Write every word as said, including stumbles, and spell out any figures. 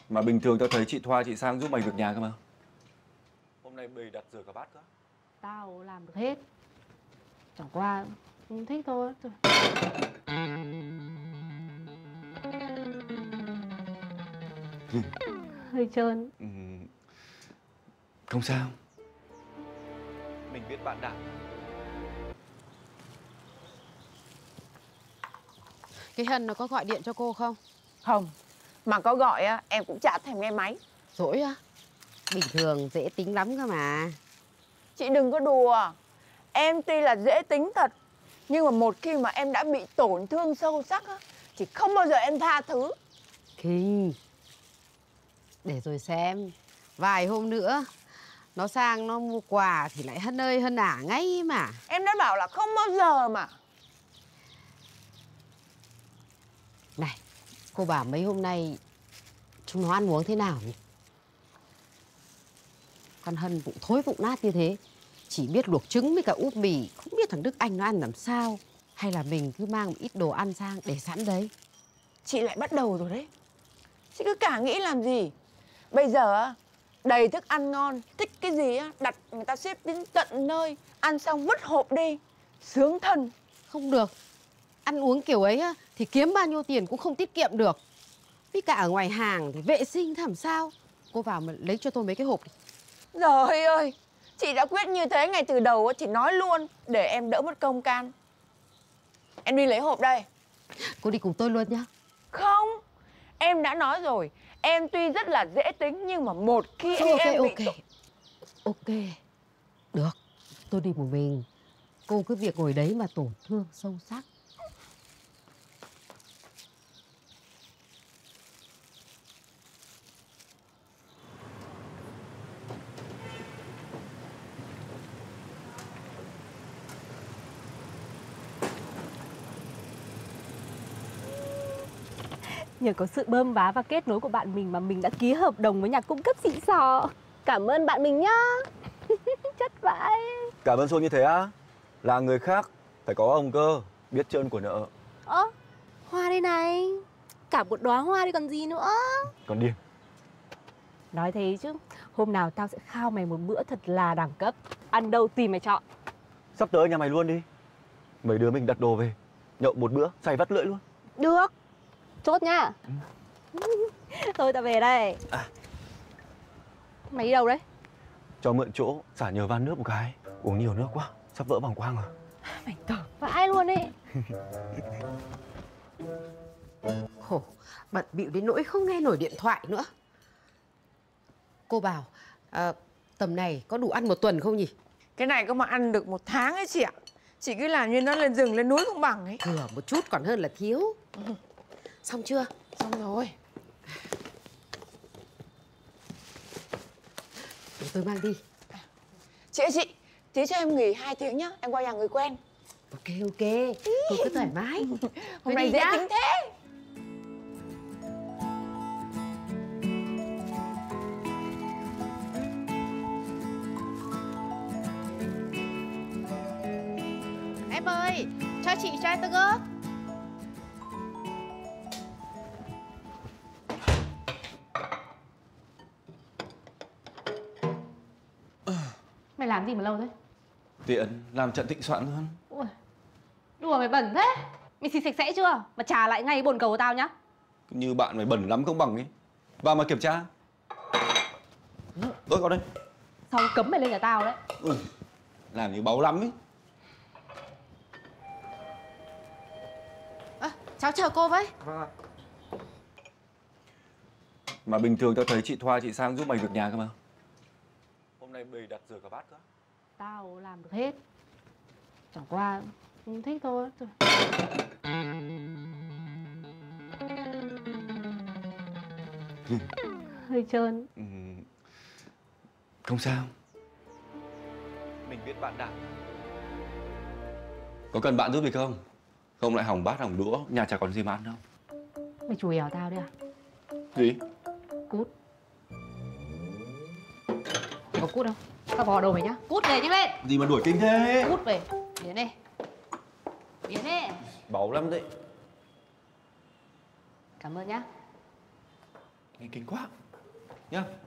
Mà bình thường tao thấy chị Thoa chị sang giúp mày việc nhà cơ mà. Hôm nay bày đặt rửa cả bát cơ. Tao làm được hết. Chẳng qua không thích thôi. Hơi trơn. Ừ. Không sao. Mình biết bạn đảm. Cái Hân nó có gọi điện cho cô không? Không. Mà có gọi á, em cũng chả thèm nghe máy. Dỗi á? Bình thường dễ tính lắm cơ mà. Chị đừng có đùa. Em tuy là dễ tính thật, nhưng mà một khi mà em đã bị tổn thương sâu sắc á, thì không bao giờ em tha thứ. Kinh. Để rồi xem. Vài hôm nữa nó sang nó mua quà thì lại Hân ơi Hân ả ngay mà. Em đã bảo là không bao giờ mà. Này, cô bảo mấy hôm nay chúng nó ăn uống thế nào nhỉ? Con Hân bụng thối bụng nát như thế, chỉ biết luộc trứng với cả úp mì, không biết thằng Đức Anh nó ăn làm sao. Hay là mình cứ mang một ít đồ ăn sang để sẵn đấy. Chị lại bắt đầu rồi đấy. Chị cứ cả nghĩ làm gì. Bây giờ á, đầy thức ăn ngon, thích cái gì á, đặt người ta xếp đến tận nơi, ăn xong vứt hộp đi, sướng thân. Không được. Ăn uống kiểu ấy á, thì kiếm bao nhiêu tiền cũng không tiết kiệm được. Với cả ở ngoài hàng thì vệ sinh làm sao. Cô vào mà lấy cho tôi mấy cái hộp đi. Trời ơi, chị đã quyết như thế ngay từ đầu thì nói luôn, để em đỡ mất công can. Em đi lấy hộp đây. Cô đi cùng tôi luôn nhá. Không, em đã nói rồi, em tuy rất là dễ tính, nhưng mà một khi ok, em bị... ok, ok. Được, tôi đi một mình. Cô cứ việc ngồi đấy mà tổn thương sâu sắc. Nhờ có sự bơm vá và kết nối của bạn mình mà mình đã ký hợp đồng với nhà cung cấp xịn sò. Cảm ơn bạn mình nhá. Chất vãi. Cảm ơn Xuân như thế á? Là người khác phải có ông cơ, biết trơn của nợ. Ơ, hoa đây này. Cả một đóa hoa đi còn gì nữa. Còn điên. Nói thế chứ, hôm nào tao sẽ khao mày một bữa thật là đẳng cấp. Ăn đâu tùy mày chọn. Sắp tới nhà mày luôn đi. Mấy đứa mình đặt đồ về, nhậu một bữa, say vắt lưỡi luôn. Được. Chốt nhá. Ừ. Thôi tao về đây. À. Mày đi đâu đấy? Cho mượn chỗ, xả nhờ van nước một cái. Uống nhiều nước quá, sắp vỡ bàng quang rồi. Mày tởm vãi luôn ấy. Khổ, bận bịu đến nỗi không nghe nổi điện thoại nữa. Cô bảo, à, tầm này có đủ ăn một tuần không nhỉ? Cái này có mà ăn được một tháng ấy chị ạ. Chị cứ làm như nó lên rừng lên núi không bằng ấy. Thừa một chút còn hơn là thiếu. Ừ. Xong chưa? Xong rồi. Để tôi mang đi. Chị ơi chị, tí cho em nghỉ hai tiếng nhá, em qua nhà người quen. Ok ok, cô cứ thoải mái. Hôm nay dễ tính thế. Em ơi, cho chị chai tương ớt. Mày làm gì mà lâu thế? Tiện, làm trận thịnh soạn luôn. Ui, đùa mày bẩn thế. Mày xịt sạch sẽ chưa? Mà trả lại ngay bồn cầu của tao nhá. Như bạn mày bẩn lắm không bằng ấy. Vào mà kiểm tra. Ôi, có đây. Sau cấm mày lên nhà tao đấy. Ừ, làm như báu lắm ấy. À, cháu chờ cô với. Vâng ạ. Mà bình thường tao thấy chị Thoa chị sang giúp mày việc nhà cơ mà. Hôm nay bày đặt rửa cả bát cơ. Tao làm được hết. Chẳng qua không thích thôi. Hơi trơn. Ừ. Không sao. Mình biết bạn đảm. Có cần bạn giúp gì không? Không lại hỏng bát hỏng đũa, nhà chả còn gì mà ăn đâu. Mày chùi ẻo tao đi à? Gì? Cút. Có cút đâu? Tao bỏ đồ mày nhá. Cút về nhanh lên. Gì mà đuổi kinh thế? Cút về. Đến đây. Đến đây. Báu lắm đấy. Cảm ơn nhá. Nghe kinh quá. Nhá.